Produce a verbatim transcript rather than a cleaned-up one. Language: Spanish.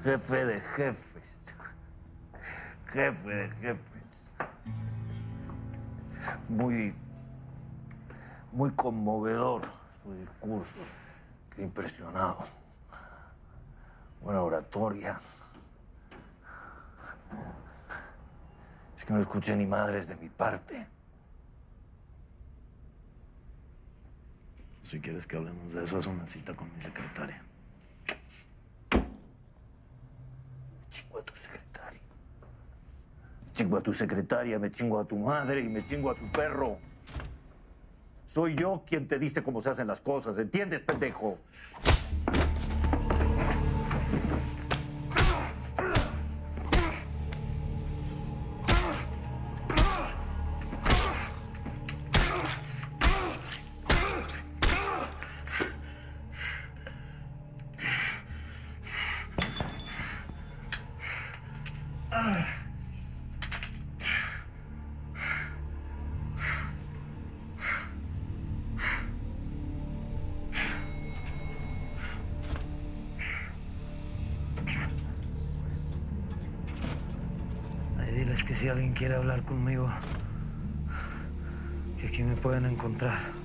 Jefe de jefes. Jefe de jefes. Muy, muy conmovedor su discurso. Qué impresionado. Buena oratoria. Es que no escuché ni madres de mi parte. Si quieres que hablemos de eso, haz una cita con mi secretaria. Me chingo a tu secretaria. Me chingo a tu secretaria, me chingo a tu madre y me chingo a tu perro. Soy yo quien te dice cómo se hacen las cosas, ¿entiendes, pendejo? Diles que si alguien quiere hablar conmigo, que aquí me pueden encontrar.